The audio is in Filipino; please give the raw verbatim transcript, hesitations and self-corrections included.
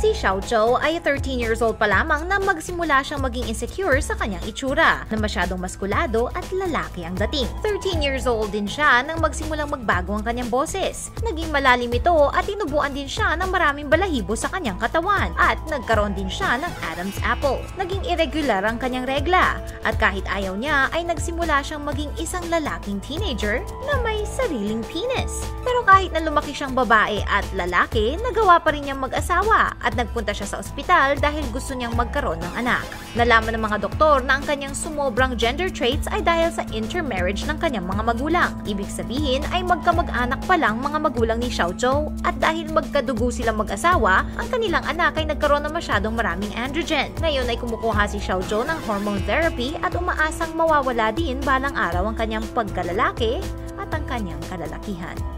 Si Xiao Zhou ay thirteen years old pa lamang na magsimula siyang maging insecure sa kanyang itsura, na masyadong maskulado at lalaki ang dating. thirteen years old din siya nang magsimulang magbago ang kanyang boses. Naging malalim ito at tinubuan din siya ng maraming balahibo sa kanyang katawan at nagkaroon din siya ng Adam's apple. Naging irregular ang kanyang regla at kahit ayaw niya ay nagsimula siyang maging isang lalaking teenager na may sariling penis. Pero kahit na lumaki siyang babae at lalaki, nagawa pa rin niyang mag-asawa at nagpunta siya sa ospital dahil gusto niyang magkaroon ng anak. Nalaman ng mga doktor na ang kanyang sumobrang gender traits ay dahil sa intermarriage ng kanyang mga magulang. Ibig sabihin ay magkamag-anak pa lang mga magulang ni Xiao Zhou at dahil magkadugo silang mag-asawa, ang kanilang anak ay nagkaroon ng masyadong maraming androgen. Ngayon ay kumukuha si Xiao Zhou ng hormone therapy at umaasang mawawala din balang araw ang kanyang pagkalalaki at ang kanyang kalalakihan.